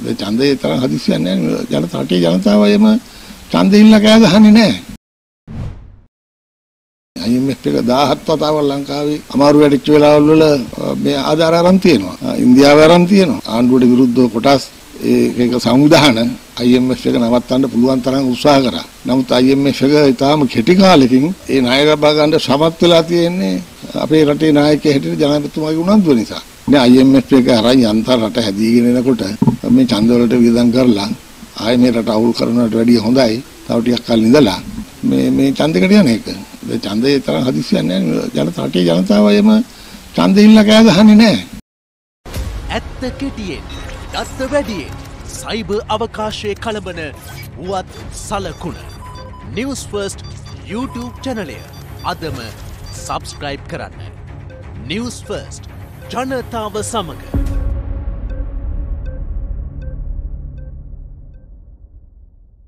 ඒ ඡන්දේ තරම් හදිස්සියක් නැහැ. රටේ ජනතාව එම ඡන්දේ ඉල්ල කෑ ගහන්නේ නැහැ. IMF එක 17 වතාවක් ලංකාවේ අමාරු වැඩිච්ච වෙලාවල් වල මේ ආධාර අරන් තියෙනවා. ඉන්දියාව අරන් තියෙනවා. ආණ්ඩුවට විරුද්ධව කොටස් ඒක සංවිධාන IMF එක නවත්තන්න පුළුවන් තරම් උත්සාහ කරා. නමුත් IMF එක ඊටාම කෙටි කාලෙකින් ඒ ණය ලබා ගන්න සමත් වෙලා තියෙන්නේ අපේ රටේ නායකයෙක් හැටියට ජනාධිපතිතුමාගේ උනන්දුව නිසා. මේ IMF එක අරන් යන්තම් රට හැදීගෙන එනකොට මේ ඡන්ද වලට වියදම් කරලා ආයේ මේ රට අවුල් කරනවට වැඩිය හොඳයි. තව ටිකක් කල් ඉඳලා මේ ඡන්දෙකට යන එක. ඒ ඡන්දේ තරම් හදිස්සියක් නැහැ. රටේ ජනතාව එම ඡන්දෙ ඉල්ල කෑ ගහන්නේ නැහැ. ඇත්ත කෙටියෙන් දත්ත වැඩියෙන් සයිබර් අවකාශයේ කලබන වුවත් සලකුණ Newsfirst YouTube චැනලය අදම සබ්ස්ක්‍රයිබ් කරන්න. Newsfirst ජනතාව සමග